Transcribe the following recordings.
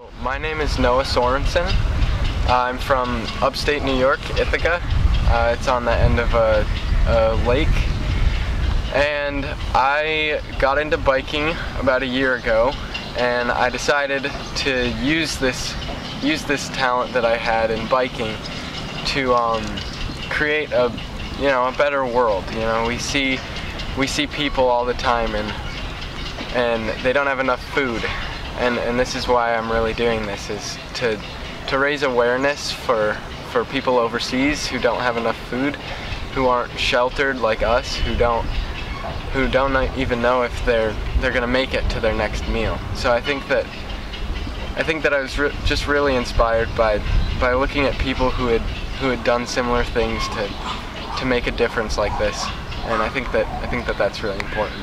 My name is Noah Sorensen. I'm from upstate New York, Ithaca. It's on the end of a lake. And I got into biking about a year ago, and I decided to use this talent that I had in biking to create a better world. You know, we see people all the time and they don't have enough food. And this is why I'm really doing this, is to raise awareness for people overseas who don't have enough food, who aren't sheltered like us, who don't even know if they're gonna make it to their next meal. So I think that I was just really inspired by looking at people who had done similar things to make a difference like this, and I think that that's really important.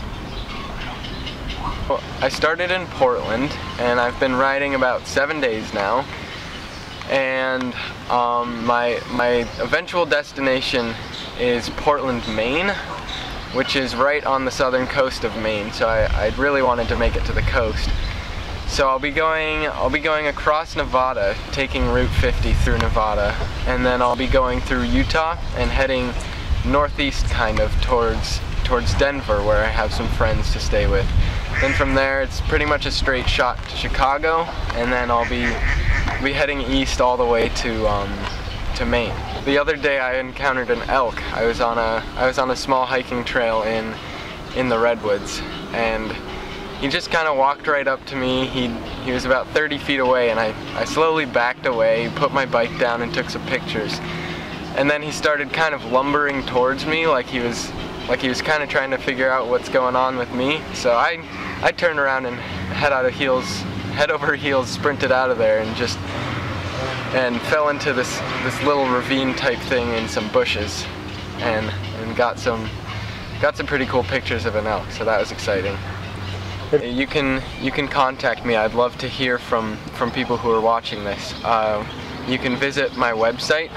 Well, I started in Portland, and I've been riding about 7 days now, and my eventual destination is Portland, Maine, which is right on the southern coast of Maine. So I really wanted to make it to the coast. So I'll be going across Nevada, taking Route 50 through Nevada, and then I'll be going through Utah and heading northeast kind of towards Denver, where I have some friends to stay with. Then from there it's pretty much a straight shot to Chicago, and then I'll be heading east all the way to Maine. The other day I encountered an elk. I was on a small hiking trail in the redwoods, and he just kind of walked right up to me. He was about 30 feet away, and I slowly backed away, put my bike down, and took some pictures. And then he started kind of lumbering towards me like he was kind of trying to figure out what's going on with me. So I turned around and head over heels, sprinted out of there, and fell into this little ravine type thing in some bushes, and got some pretty cool pictures of an elk. So that was exciting. You can contact me. I'd love to hear from people who are watching this. You can visit my website,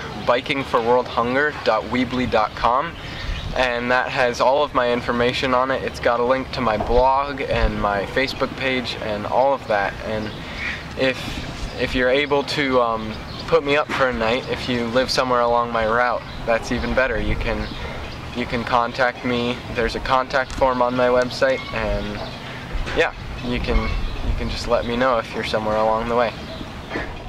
bikingforworldhunger.weebly.com, and that has all of my information on it. It's got a link to my blog and my Facebook page and all of that. And if you're able to put me up for a night, if you live somewhere along my route, that's even better. You can contact me. There's a contact form on my website, and yeah, you can just let me know if you're somewhere along the way.